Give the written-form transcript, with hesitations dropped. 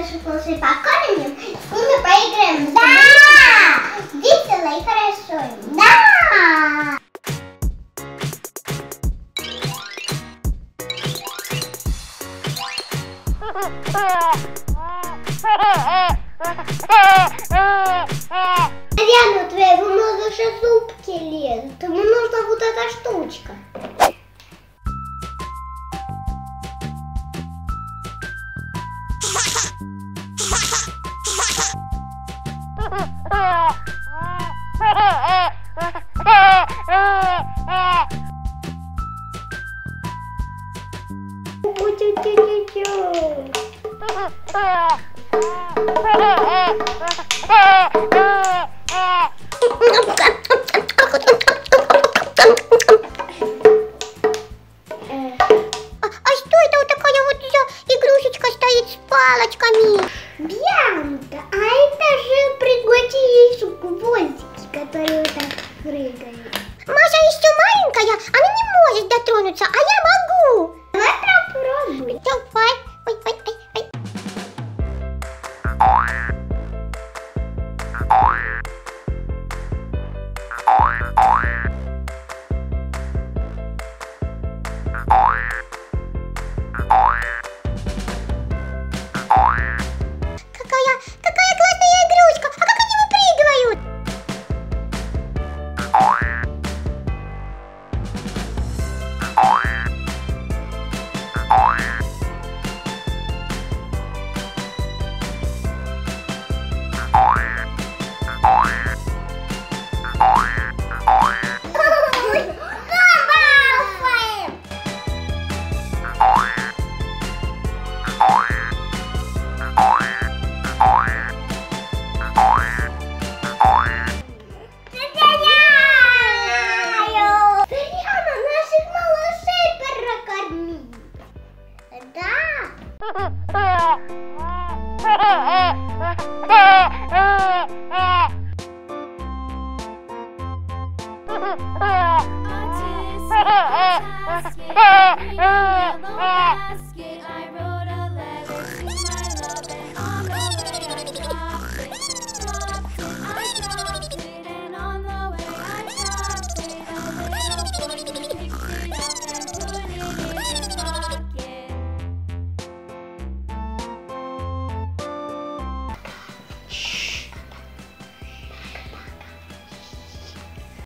наших малышей покормим, с ними поиграем. Да! Весело и хорошо. Да! Марьяна, твоему малыша зубки лезут. Ему нужна вот эта штучка. Бьянка, а это же пригоди ей гвоздики, которые вот так прыгают. Маша еще маленькая, она не может дотронуться, а я могу. Давай попробуй. Давай. Ой, ой, ой, ой. Какая классная игрушка! А как они выпрыгивают?